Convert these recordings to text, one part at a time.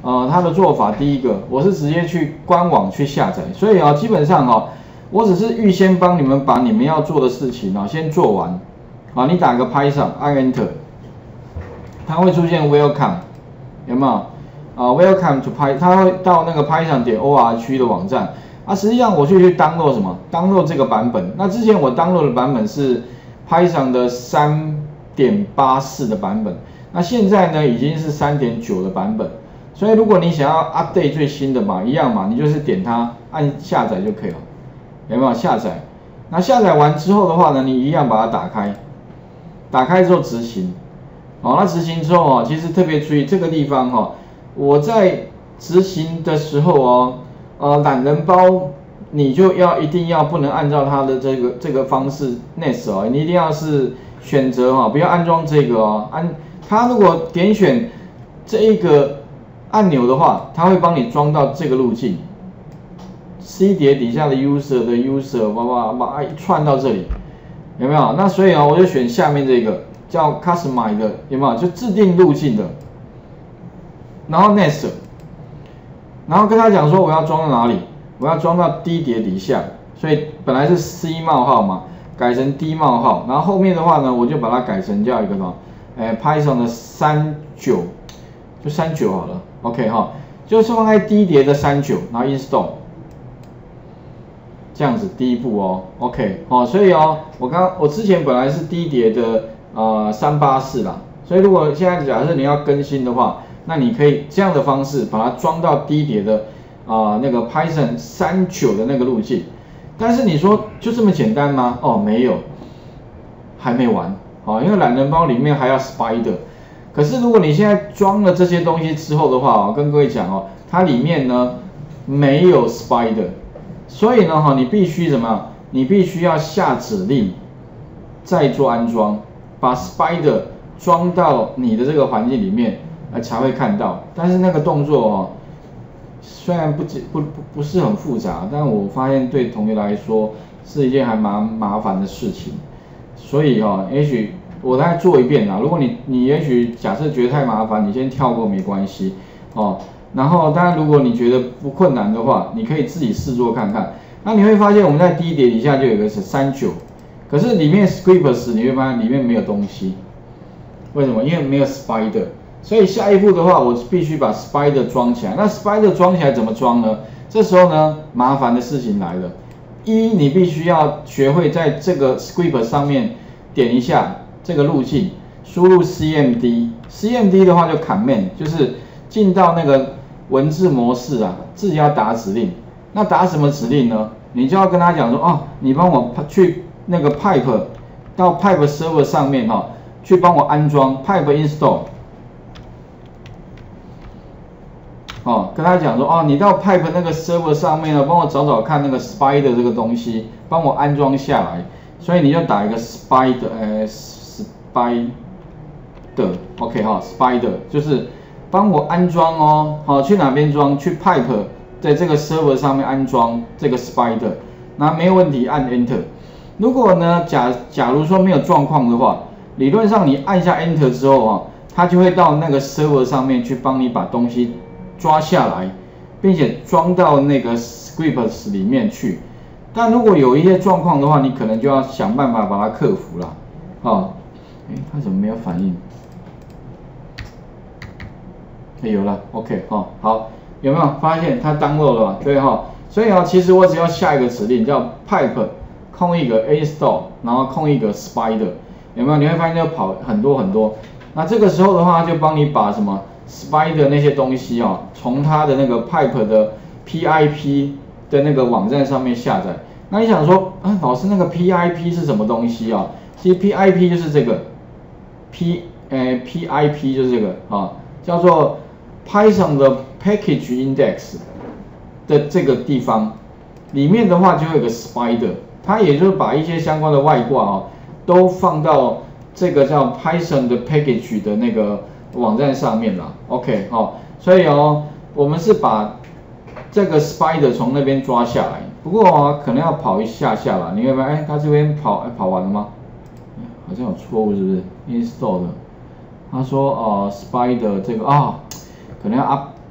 它的做法，第一个我是直接去官网去下载，所以基本上我只是预先帮你们把你们要做的事情先做完，你打个 Python 按 Enter， 它会出现 Welcome， 有没有？Welcome to Python， 它会到那个 Python.org 的网站。实际上我去 download 什么 ？download 这个版本。那之前我 download 的版本是 Python 的 3.84 的版本，那现在呢已经是 3.9 的版本。所以如果你想要 update 最新的嘛，一样嘛，你就是点它按下载就可以了，有没有下载？那下载完之后的话呢，你一样把它打开，打开之后执行。那执行之后其实特别注意这个地方我在执行的时候懒人包你就一定要不能按照它的这个方式 nest 你一定要是选择不要安装这个它如果点选这一个按钮的话，它会帮你装到这个路径 ，C 碟底下的 user 的 user 一串到这里，有没有？那所以我就选下面这个叫 customize 的，有没有？就制定路径的，然后 next， 然后跟他讲说我要装到哪里，我要装到 D 碟底下，所以本来是 C 冒号嘛，改成 D 冒号，然后后面的话呢，我就把它改成叫一个什么，Python 的39，就39好了。OK 就是放在 D 碟的39，然后 install， 这样子第一步OK 所以我之前本来是 D 碟的384啦，所以如果现在假设你要更新的话，那你可以这样的方式把它装到 D 碟的那个 Python 39的那个路径。但是你说就这么简单吗？没有，还没完因为懒人包里面还要 Spider。可是如果你现在装了这些东西之后的话，我跟各位讲它里面呢没有 Spider， 所以呢你必须怎么样？你必须要下指令再做安装，把 Spider 装到你的这个环境里面才会看到。但是那个动作虽然不是很复杂，但我发现对同学来说是一件还蛮麻烦的事情。所以也许我再做一遍啦。如果你也许假设觉得太麻烦，你先跳过没关系然后当然如果你觉得不困难的话，你可以自己试做看看。那你会发现我们在 D 碟底下就有一个是39，可是里面 scripts 你会发现里面没有东西。为什么？因为没有 Spider。所以下一步的话，我必须把 Spider 装起来。那 Spider 装起来怎么装呢？这时候呢，麻烦的事情来了。你必须要学会在这个 script 上面点一下这个路径，输入 CMD。CMD 的话就 command， 就是进到那个文字模式自己要打指令。那打什么指令呢？你就要跟他讲说你帮我去那个 pipe 到 pipe server 上面去帮我安装 pipe install。跟他讲说你到 pipe 那个 server 上面帮我找找看那个 Spider 这个东西，帮我安装下来。所以你就打一个 Spider， OK Spider 就是帮我安装去哪边装？去 pipe 在这个 server 上面安装这个 Spider， 那没有问题，按 Enter。如果呢假如说没有状况的话，理论上你按下 Enter 之后它就会到那个 server 上面去帮你把东西抓下来，并且装到那个 scripts 里面去。但如果有一些状况的话，你可能就要想办法把它克服了。它怎么没有反应？有了 ，OK 好，有没有发现它 download 了？对所以其实我只要下一个指令叫 pipe 空一个 install， 然后空一个 spider， 有没有？你会发现就跑很多。那这个时候的话，就帮你把什么 Spider 那些东西从它的那个 pipe 的 PIP 的那个网站上面下载。那你想说老师那个 PIP 是什么东西其实 PIP 就是这个 PIP 就是这个叫做 Python 的 Package Index 的这个地方，里面的话就会有个 Spider， 它也就是把一些相关的外挂都放到这个叫 Python 的 Package 的那个网站上面啦 ，OK 所以我们是把这个 Spider 从那边抓下来，不过可能要跑一下啦，你会发现它这边跑完了吗？好像有错误是不是 ？Install 的，他说Spider 这个可能要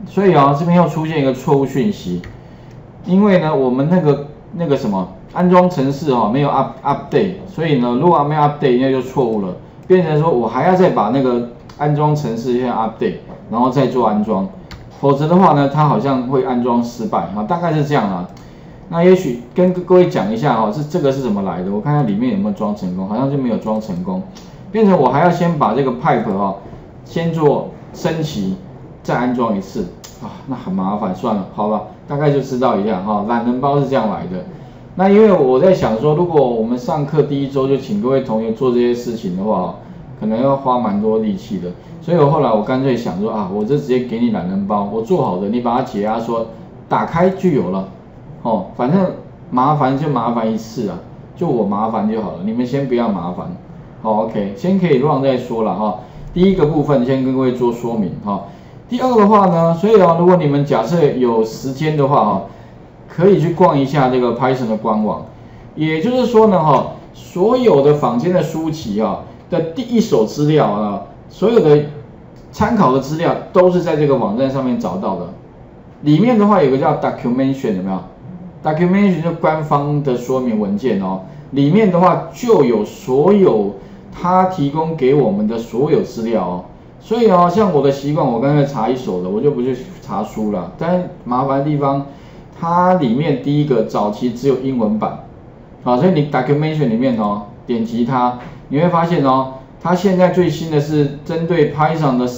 所以这边又出现一个错误讯息，因为呢我们那个什么安装程式没有 update， 所以呢如果没有 update 那就错误了，变成说我还要再把那个安装程式先 update， 然后再做安装，否则的话呢它好像会安装失败大概是这样啦。那也许跟各位讲一下这个是怎么来的，我看看里面有没有装成功，好像就没有装成功，变成我还要先把这个 pipe 先做升级，再安装一次那很麻烦，算了，好吧，大概就知道一下懒人包是这样来的。那因为我在想说，如果我们上课第一周就请各位同学做这些事情的话可能要花蛮多力气的，所以后来我干脆想说我就直接给你懒人包，我做好的，你把它解压缩，打开就有了。反正麻烦就麻烦一次就我麻烦就好了，你们先不要麻烦。OK， 先可以run再说了第一个部分先跟各位做说明第二的话呢，所以如果你们假设有时间的话可以去逛一下这个 Python 的官网，也就是说呢所有的坊间的书籍的第一手资料所有的参考的资料都是在这个网站上面找到的。里面的话有个叫 documentation， 有没有？ documentation 就官方的说明文件里面的话就有所有他提供给我们的所有资料所以像我的习惯，我刚才查一手的，我就不去查书了。但麻烦的地方，它里面第一个早期只有英文版所以你 documentation 里面点击它，你会发现它现在最新的是针对 Python 的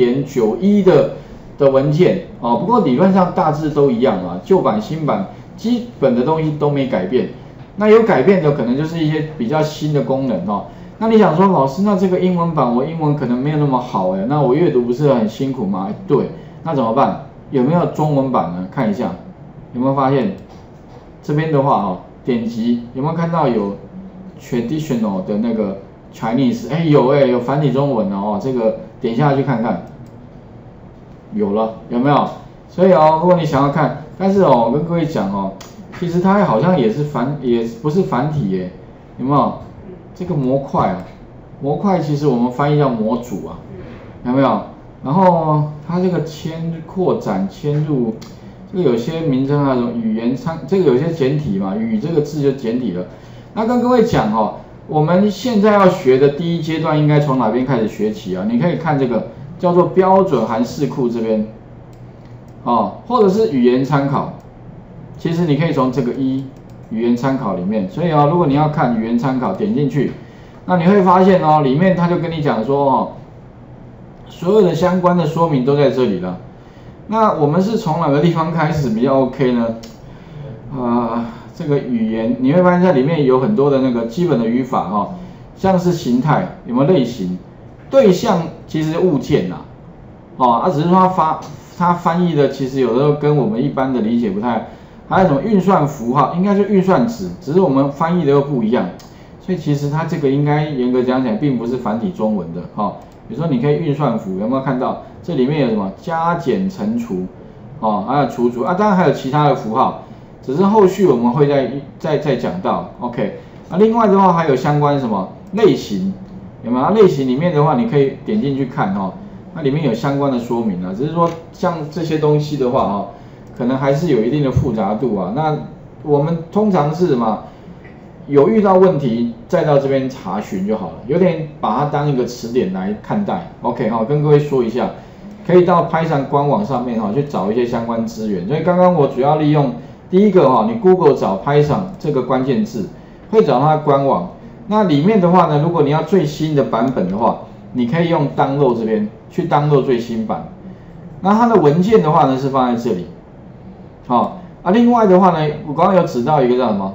3.91 的文件不过理论上大致都一样旧版新版基本的东西都没改变，那有改变的可能就是一些比较新的功能那你想说老师，那这个英文版我英文可能没有那么好那我阅读不是很辛苦吗？对，那怎么办？有没有中文版呢？看一下，有没有发现这边的话点击有没有看到有 traditional 的那个 Chinese？ 有繁体中文这个点下去看看，有了，有没有？所以如果你想要看，但是我跟各位讲其实它好像也不是繁体耶，有没有？这个模块模块其实我们翻译叫模组有没有？然后它这个扩展迁入，这个有些名称那种语言这个有些简体嘛，语这个字就简体了。那跟各位讲我们现在要学的第一阶段应该从哪边开始学起你可以看这个叫做标准函式库这边或者是语言参考，其实你可以从这个语言参考里面，所以如果你要看语言参考，点进去，那你会发现里面他就跟你讲说所有的相关的说明都在这里了。那我们是从哪个地方开始比较 OK 呢？这个语言你会发现在里面有很多的那个基本的语法像是形态有没有类型，对象其实物件只是说它翻译的其实有的时候跟我们一般的理解不太，还有什么运算符号，应该是运算值，只是我们翻译的又不一样，所以其实它这个应该严格讲起来并不是繁体中文的比如说你可以运算符，有没有看到这里面有什么加减乘除还有除当然还有其他的符号，只是后续我们会再讲到 OK。 另外的话还有相关什么类型，有没有？类型里面的话你可以点进去看那里面有相关的说明只是说像这些东西的话可能还是有一定的复杂度那我们通常是什么？有遇到问题再到这边查询就好了，有点把它当一个词典来看待。OK 跟各位说一下，可以到 Python 官网上面去找一些相关资源。所以刚刚我主要利用第一个你 Google 找 Python 这个关键字，会找它的官网。那里面的话呢，如果你要最新的版本的话，你可以用 download 这边去 download 最新版。那它的文件的话呢是放在这里。另外的话呢，我刚刚有指到一个叫什么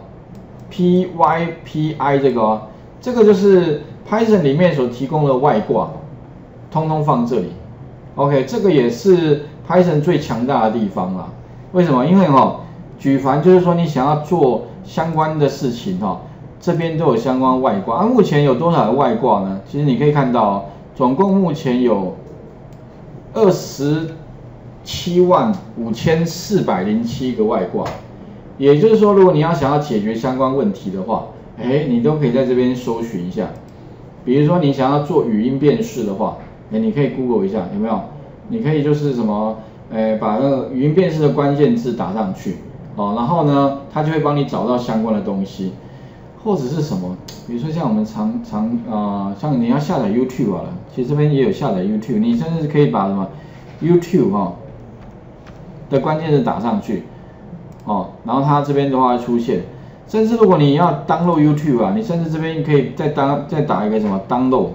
PYPI 这个就是 Python 里面所提供的外挂，通通放这里。OK， 这个也是 Python 最强大的地方为什么？因为举凡就是说你想要做相关的事情这边都有相关外挂。目前有多少的外挂呢？其实你可以看到总共目前有275407个外挂。也就是说，如果你要想要解决相关问题的话，你都可以在这边搜寻一下。比如说你想要做语音辨识的话，你可以 Google 一下，有没有？你可以就是什么把那个语音辨识的关键字打上去，哦，然后呢，它就会帮你找到相关的东西，或者是什么，比如说像我们像你要下载 YouTube 好了，其实这边也有下载 YouTube， 你甚至可以把什么 YouTube 的关键字打上去，哦，然后它这边的话会出现，甚至如果你要 download YouTube 啊，你甚至这边可以再打一个什么 download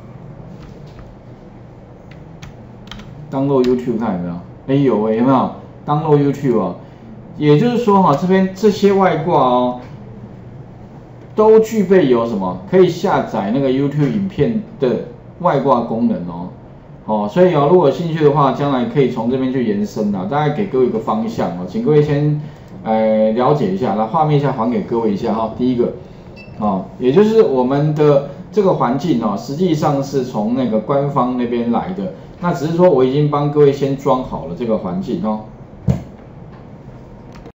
YouTube 看有没有？有没有 download YouTube 哦？也就是说哈，这边这些外挂哦，都具备有什么可以下载那个 YouTube 影片的外挂功能哦。所以如果有兴趣的话，将来可以从这边去延伸大概给各位一个方向哦，请各位先了解一下，那画面一下还给各位一下哈。第一个也就是我们的这个环境实际上是从那个官方那边来的，那只是说我已经帮各位先装好了这个环境